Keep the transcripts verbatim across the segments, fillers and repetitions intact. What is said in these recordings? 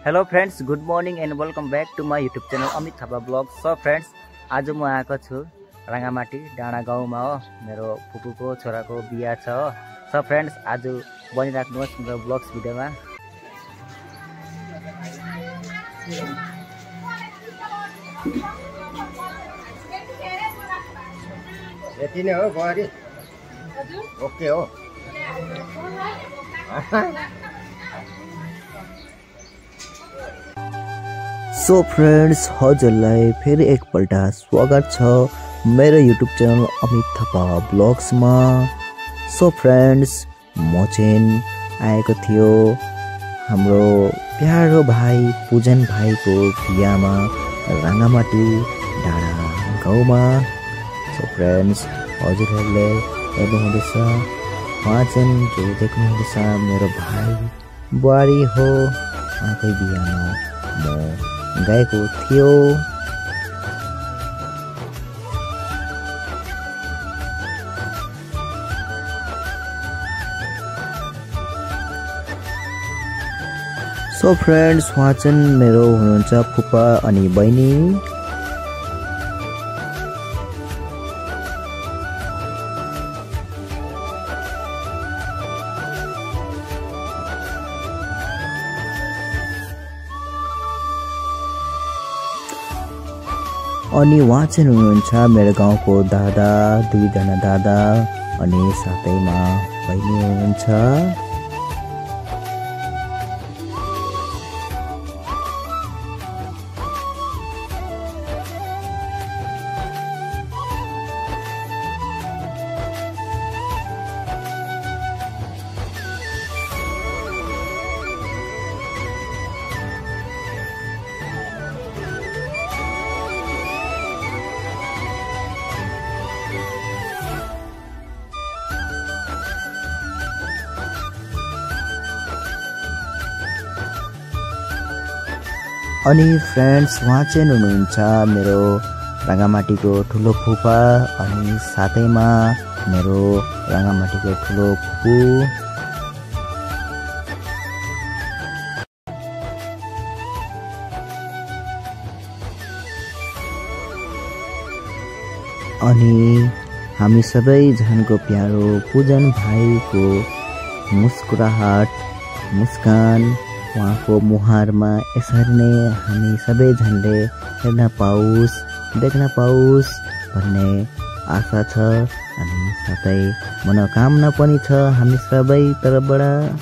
Hello friends, good morning and welcome back to my YouTube channel AmitThapavlog। So friends, आज म आएको छु रांगामाटी डाँडा गाउँमा हो। मेरो फुपूको छोराको बिहा छ हो। सो फ्रेंड्स, आज बनिराख्नुहोस् मेरो ब्लग्स भिडियोमा। यति नै हो बुहारी? ओके हो। सो फ्रेंड्स, हजुरलाई फेरि एकपल्ट स्वागत छ मेरो YouTube channel Amit Thapa vlogs में। सो फ्रेंड्स, म चाहिँ आएको थियो हाम्रो प्यारो भाइ पूजन भाई को बिहामा रांगामाटी डाँडा गाउँमा। सो फ्रेंड्स, हजुरहरूले हेर्नुहुँदैछ, उहाँ चाहिँ जो देख्नुहुँदैछ मेरो भाइ बुहारी हो। उहाँकै बिहामा म गएको थियो। सो फ्रेंड्स, उहाँ चाहिँ मेरो हुनुहुन्छ फुपा अनि बहिनी। अनि उहाँ चाहिँ हुनुहुन्छ मेरो गाउँको दादा, दुईजना दादा अनि साथैमा बहिनी हुनुहुन्छ। अनि फ्रेंड्स, उहाँ चाहिँ हुनुहुन्छ मेरो रांगामाटीको ठुलो फुपा अनि साथैमा मेरो रांगामाटीको ठुलो फुपू। अनि हामी सबैजनाको प्यारो पूजन भाइको मुस्कुराहट, मुस्कान, उहाँको मुहारमा यसरी नै हामी सबैजनाले हेर्न पाओस्, देख्न पाओस् भन्ने आशा छ। अनि साथै मनोकामना पनि छ हामी सबै तर्फबाट।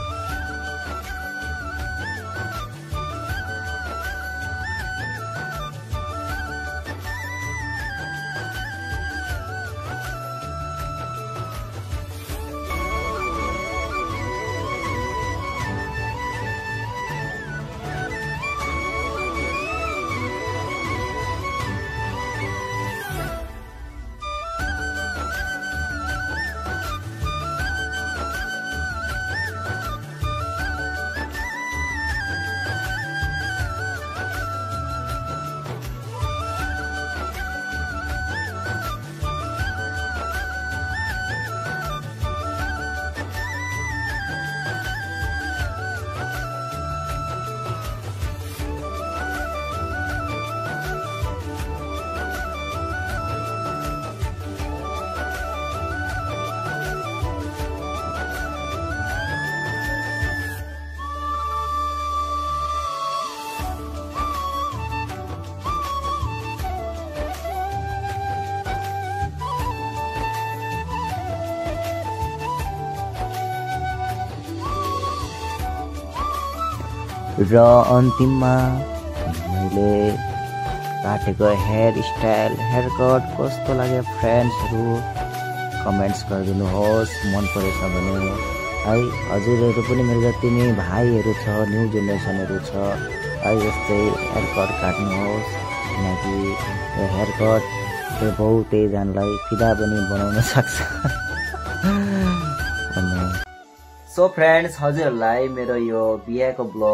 र अन्तिममा मैले काटेको हेयर स्टाइल, हेयर कट कस्तो लाग्यो फ्रेन्ड्सहरू कमेन्ट्स गरिदिनुहोस्। मन परेछ भने है हजुरहरू पनि मेरो जति नै भाइहरू छ, न्यू जेनेरेसनहरू छ है, यस्तै हेयर कट काट्नुहोस्। किनकि यो हेयर कटले बहुतैजनालाई फिदा पनि बनाउन सक्छ। सो फ्रेन्ड्स, हजुरहरूलाई मेरो यो बिहाको ब्लग्स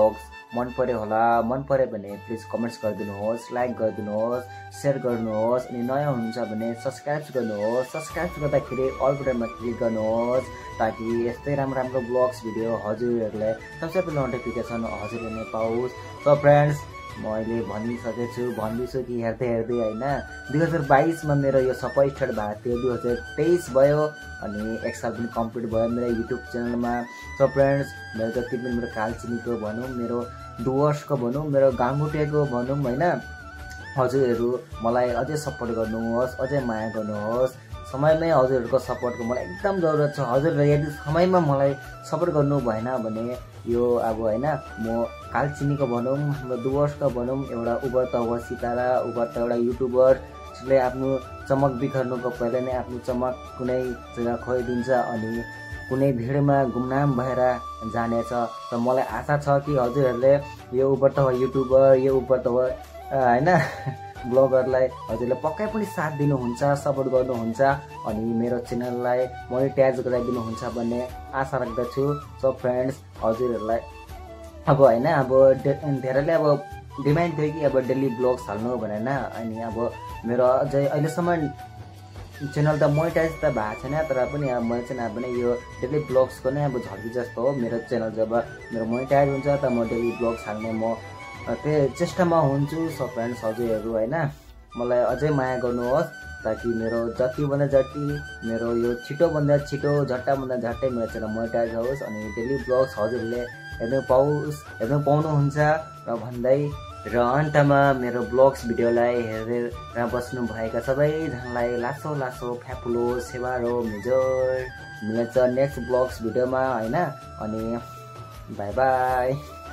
मन पर्यो होला मन पर्यो भने प्लिज कमेन्ट्स गरिदिनुहोस् लाइक गरिदिनुहोस् सेयर गर्नुहोस् अनि नयाँ हुनुहुन्छ भने सब्सक्राइब गर्नुहोस् सब्सक्राइब गर्दाखेरि अल बटनमा क्लिक गर्नुहोस् ताकि यस्तै राम्रो राम्रो ब्लग्स भिडियो हजुरहरूलाई सबसे पहिला नोटिफिकेसन हजुरले नै पाओस्। सो फ्रेन्ड्स मैले भनिसकेको छु भन्दैछु कि हेर्दै हेर्दै होइन दुई हजार बाइसमा मेरो यो सबै स्टार्ट भएको थियो दुई हजार तेइस भयो अनि एक साल पनि कम्प्लिट भयो मेरो युट्युब च्यानलमा। सो फ्रेन्ड्स मेरो जति पनि मेरो कालचिनीको भनौँ मेरो डुवर्सको भनौँ मेरो गाङ्गुटेको भनौँ होइन हजुरहरू मलाई अझै सपोर्ट गर्नुहोस् अझै माया गर्नुहोस्। समयमै हजुरहरूको सपोर्टको मलाई एकदम जरुरत छ। हजुरहरूले यदि समयमा मलाई सपोर्ट गर्नु भएन भने यो अब होइन म कालचिनीको भनौँ हाम्रो डुवर्सको भनौँ एउटा उभर त हो सितारा उभर त एउटा युट्युबरले आफ्नो चमक बिखर्नुको पहिला नै आफ्नो चमक कुनै जग्गा खोइदिन्छ अनि कुनै भिडमा गुमनाम भएर जानेछ। र मलाई आशा छ कि हजुरहरूले यो उभर त हो युट्युबर यो उभर त हो होइन ब्लगरलाई हजुरले पक्कै पनि साथ दिनुहुन्छ सपोर्ट गर्नुहुन्छ अनि मेरो च्यानललाई मोनिटाइज गराइदिनुहुन्छ भन्ने आशा राख्दछु। सो फ्रेन्ड्स हजुरहरूलाई अब होइन अब धेरैले अब डिमान्ड थियो कि अब डेली ब्लग्स हाल्नु भनेर अनि अब मेरो अझै अहिलेसम्म च्यानल त मोनिटाइज त भएको छैन तर पनि अब मैले चाहिँ अब यो डेली ब्लग्सको नै अब झल्की जस्तो हो मेरो च्यानल जब मेरो मोनिटाइज हुन्छ त म डेली ब्लग्स हाल्ने म त्यो चेष्टामा हुन्छु। सो फ्रेन्ड्स हजुरहरू होइन मलाई अझै माया गर्नुहोस् ताकि मेरो जतिभन्दा जति मेरो यो छिटोभन्दा छिटो झट्टाभन्दा झट्टै मेरो च्यानल मोनिटाइज होस् अनि डेली ब्लग्स हजुरहरूले हेर्नु पाओस् हेर्नु पाउनुहुन्छ र भन्दै र अन्तमा मेरो ब्लग्स भिडियोलाई हेरेर बस्नुभएका सबैजनालाई लासो लासो फ्यापुलो सेवारो मेजर मिल्छ नेक्स्ट ब्लग्स भिडियोमा होइन अनि बाई बाई।